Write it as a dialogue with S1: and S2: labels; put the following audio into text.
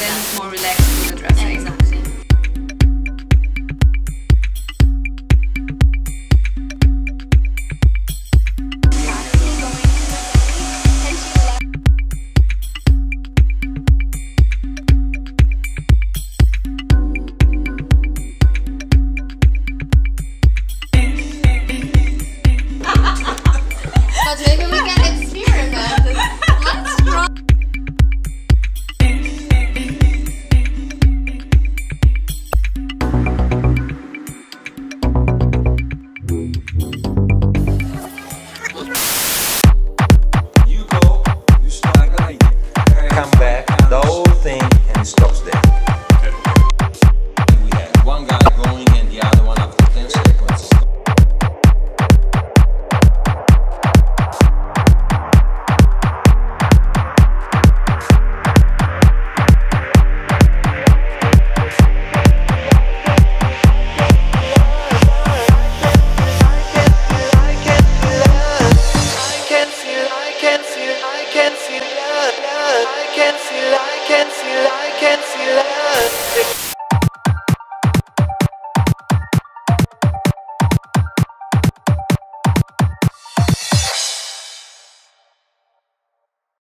S1: then it's more relaxed with the dressing.
S2: Exactly.
S1: But maybe we can experiment. Let's try.
S3: You go, you start like it. Come back, the whole thing, and it stops there.